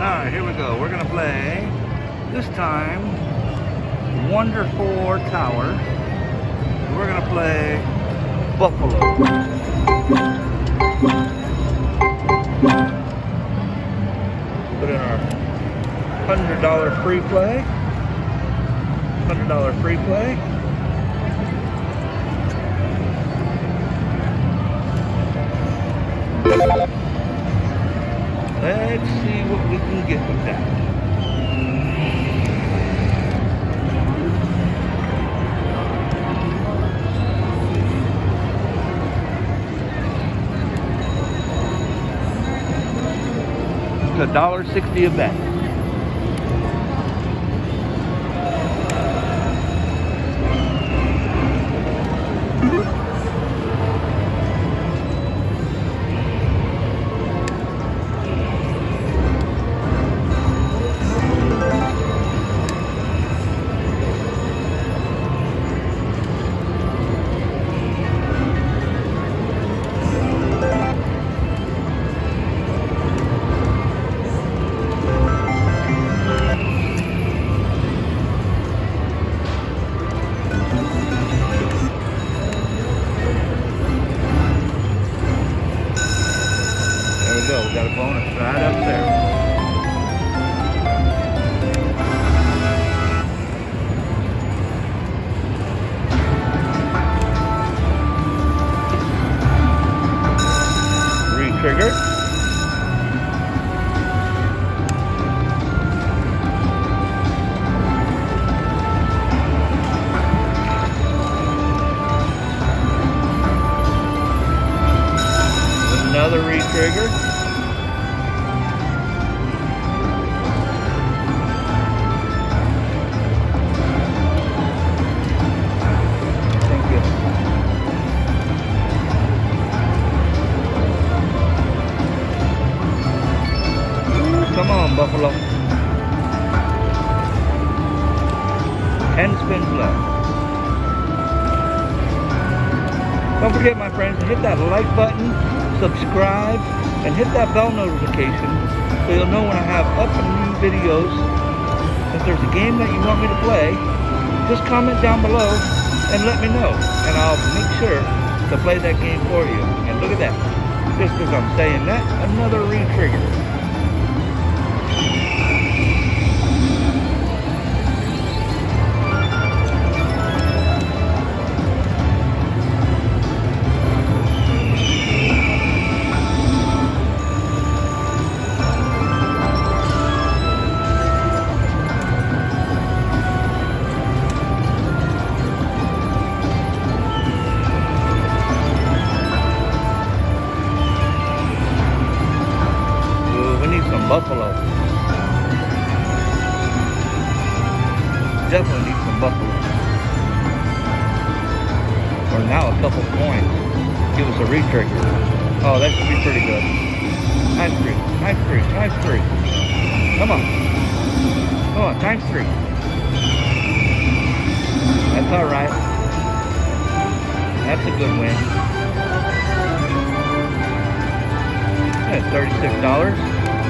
Alright, here we go. We're gonna play, this time, Wonderful Tower. We're gonna play Buffalo. Put in our $100 free play. $100 free play. Let's see what we can get with that. It's $1.60 a bet. We got a bonus right up there. Re-trigger. Another re-trigger. Come on, Buffalo. 10 spins left. Don't forget, my friends, to hit that like button, subscribe, and hit that bell notification so you'll know when I have up and new videos. If there's a game that you want me to play, just comment down below and let me know, and I'll make sure to play that game for you. And look at that. Just as I'm saying that, another re-trigger. Buffalo. Definitely need some buffalo. Or now a couple points. Give us a re-trigger. Oh, that should be pretty good. Times 3, times 3, times 3. Come on. Come on, times 3. That's alright. That's a good win. That's $36.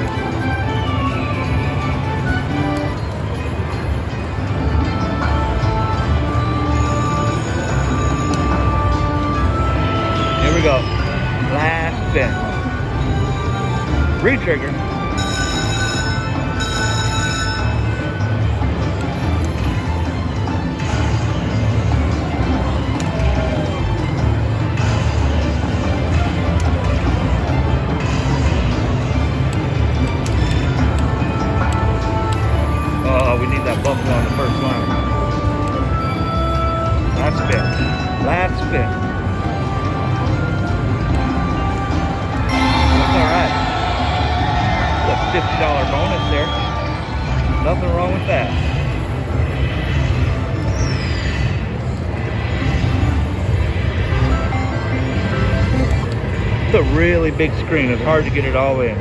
Here we go. Last spin. Re-trigger. Oh, we need that buffalo on the first line. Last spin. Last spin. Alright. A $50 bonus there. Nothing wrong with that. It's a really big screen. It's hard to get it all in.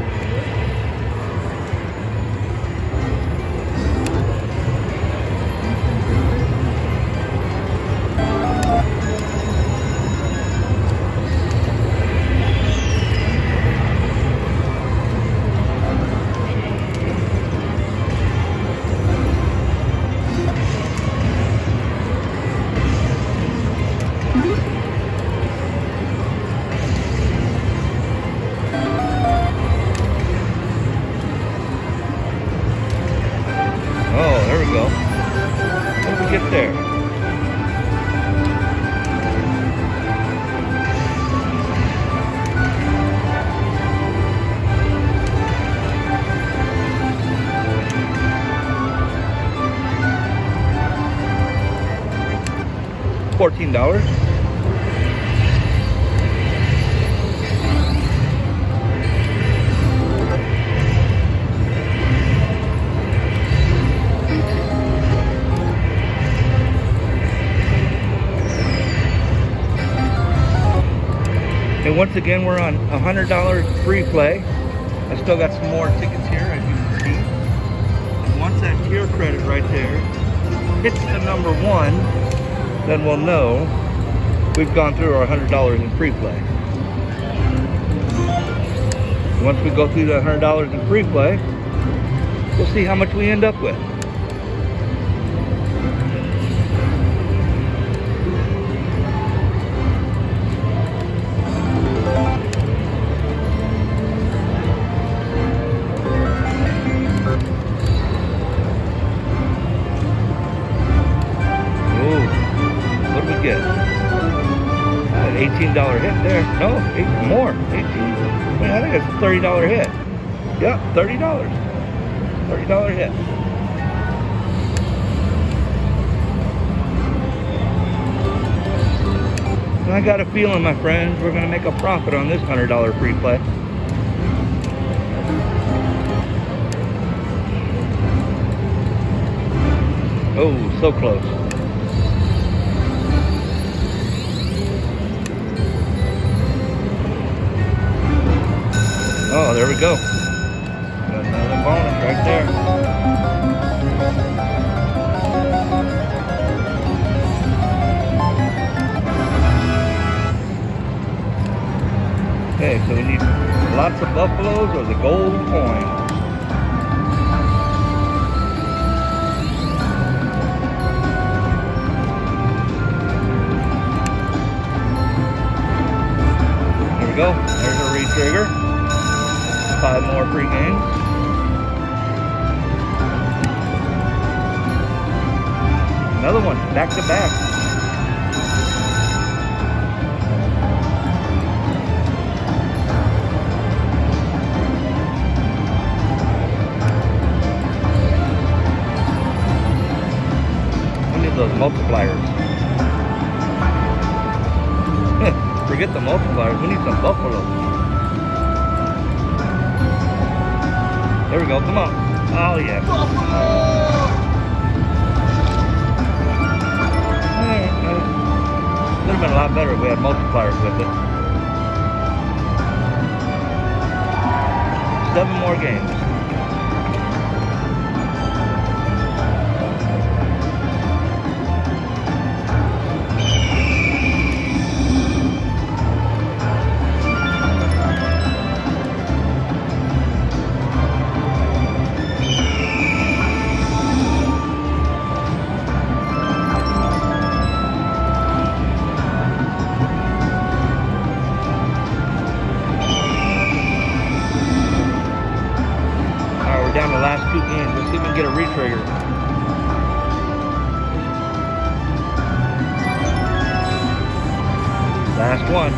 $14. And once again, we're on $100 free play. I still got some more tickets here, as you can see. And once that tier credit right there hits the number 1, then we'll know we've gone through our $100 in free play. Once we go through the $100 in free play, we'll see how much we end up with. Get an $18 hit there. No, more. 18. I mean, I think it's a $30 hit. Yep, $30. $30 hit. And I got a feeling, my friends, we're going to make a profit on this $100 free play. Oh, so close. Oh, there we go. Got another bonus right there. Okay, so we need lots of buffaloes or the gold coin. There we go. There's a re-trigger. 5 more free games. Another one, back to back. We need those multipliers. Forget the multipliers, we need some buffalo. There we go, come on. Oh, yeah. Would have been a lot better if we had multipliers with it. 7 more games. Down the last 2 games. Let's see if we can get a re-trigger. Last one.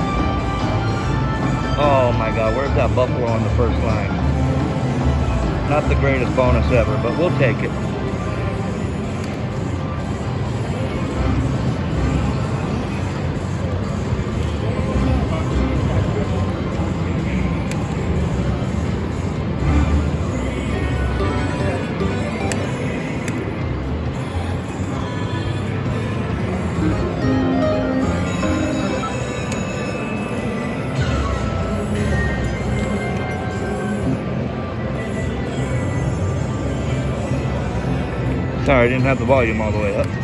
Oh my God, where's that buffalo on the first line? Not the greatest bonus ever, but we'll take it. Sorry, I didn't have the volume all the way up.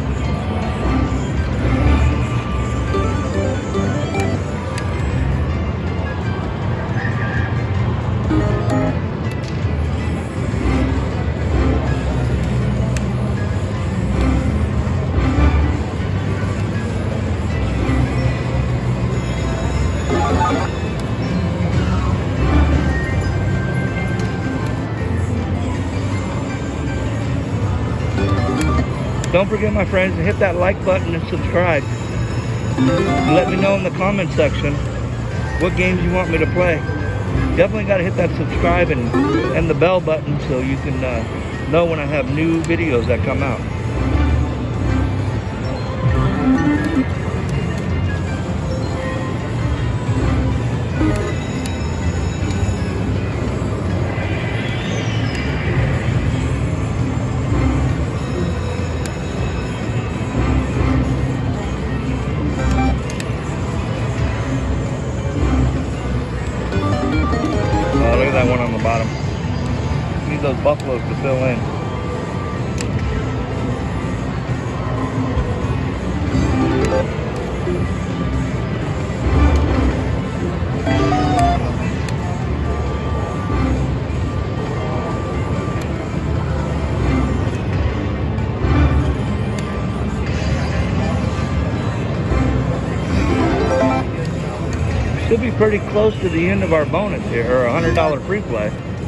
Don't forget, my friends, to hit that like button and subscribe. Let me know in the comment section what games you want me to play. Definitely got to hit that subscribe and the bell button so you can know when I have new videos that come out. Oh, look at that one on the bottom. Need those buffaloes to fill in. Should be pretty close to the end of our bonus here, or $100 free play.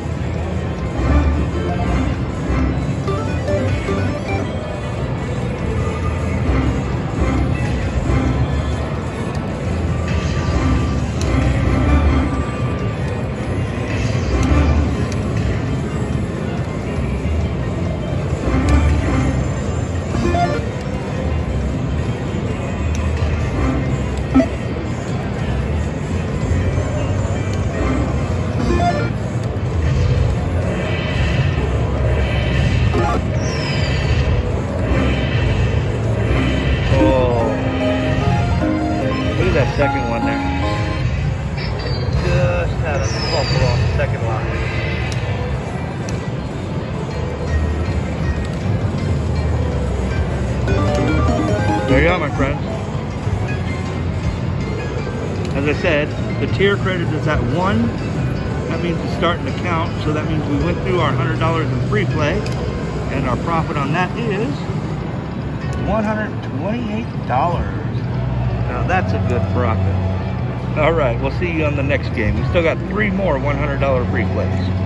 That second one there. Just had a buffalo on the second line. There you go, my friends. As I said, the tier credit is at 1. That means it's starting to count. So that means we went through our $100 in free play, and our profit on that is $128. Now that's a good profit. All right, we'll see you on the next game. We still got 3 more $100 free plays.